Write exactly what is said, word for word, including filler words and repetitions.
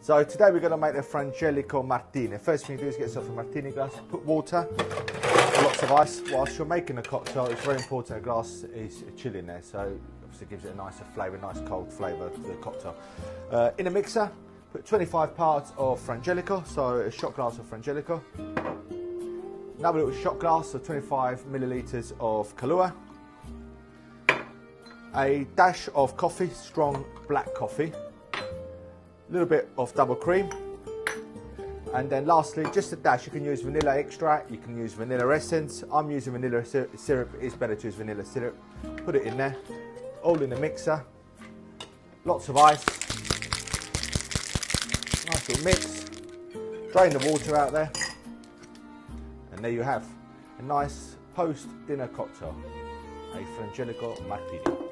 So today we're going to make the Frangelico Martini. First thing you do is get yourself a martini glass, put water, lots of ice. Whilst you're making the cocktail, it's very important a glass is chill in there, so obviously gives it a nicer flavour, nice cold flavour to the cocktail. Uh, in a mixer, put twenty-five parts of Frangelico, so a shot glass of Frangelico. Another little shot glass of twenty-five millilitres of Kahlua. A dash of coffee, strong black coffee. A little bit of double cream. And then lastly, just a dash. You can use vanilla extract, you can use vanilla essence. I'm using vanilla syrup, it's better to use vanilla syrup. Put it in there, all in the mixer. Lots of ice. Nice little mix. Drain the water out there. And there you have a nice post-dinner cocktail, a Frangelico Martini.